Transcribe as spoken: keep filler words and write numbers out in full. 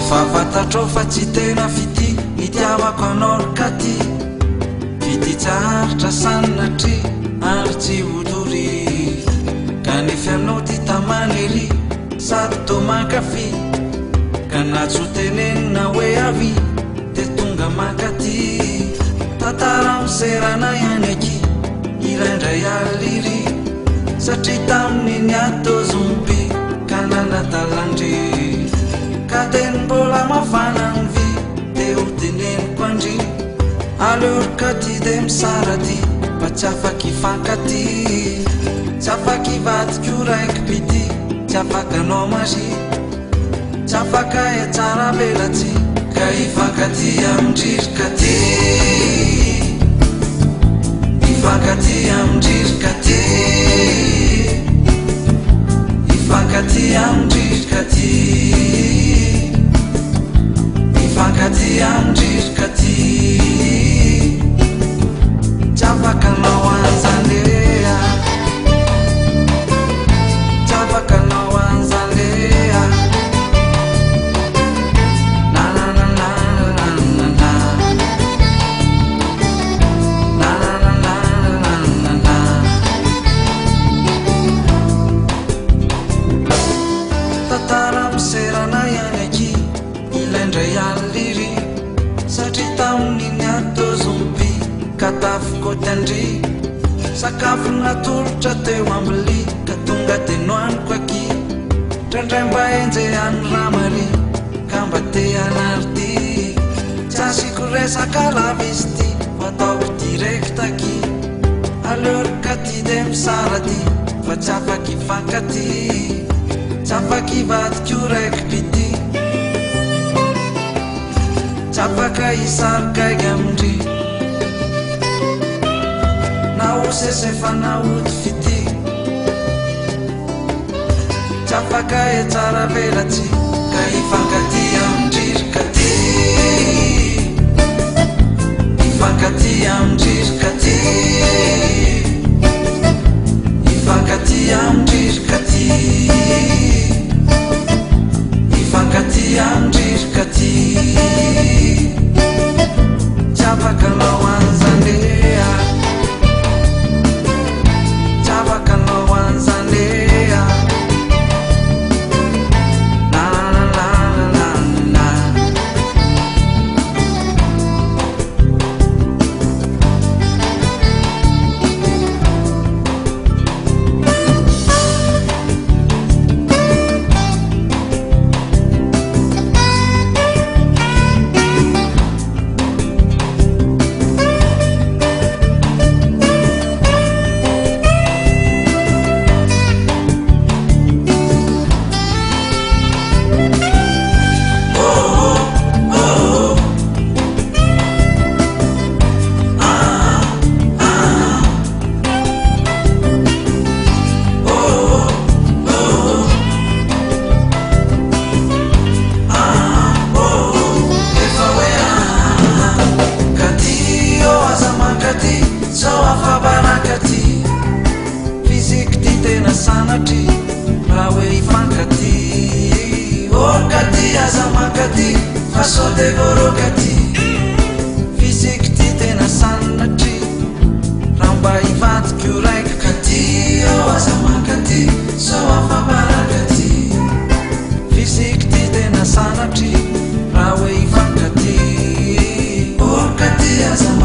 Fafantatrao fa tsy tena fity itiavako anao katy vity tsaharitra sanatry ary tsy odory kanefa anao ty tamany ery sady to mankafy ka natso tenenina hoe avy de tonga mankaty tantara miserana ihany aky iraindray aliry satria tamin'iny atao zomby ka nanadalandry ka teny mbola mafana ny vy de ho teneniko andry aleorika ty de misara ty mba tsy afaky fankaty tsy afaky vadiko raiky pity tsy afaka anao mazy tsy afaka e tsara belatsy ka ifankaty amindririka ty ifankaty amindririka ty ifankaty amindririka ty ifankaty amindririka ty tsy afaka anao anzalea tsy afaka anao anzalea na na na na na na na na na na na na tantara miserana ihany aky ilaindray aliry satria tamin'iny atao zomby ka tafikoty andry sakafo natolotra teo ambili ka tonga de noaniko aky ndraindray mba enjehany ramary ka mba te anarity tsy asiko resaka lava izy ty fa ataoko direct aky aleorika ty de misara ty fa tsy afaky fankaty tsy afaky vadiko raiky pity tsy afaka isarikaiky amindry na osese fa na ody fity tsy afaka e tsara velatsy ka ifankaty amindririka ty ifankaty amindririka ty ifankaty amindririka ty ifankaty amindririka ty tsy afaka anao anzalea tsy afaka anao anzalea na na na na na sanatry raha hoe ifankaty orkaty aza mankaty fa sao de vorôkaty fiziky ty tena sanatry raha mba ivadiko raiky katy o aza mankaty sao afabarakaty fiziky ty tena sanatry raha hoe ifankaty orkaty aza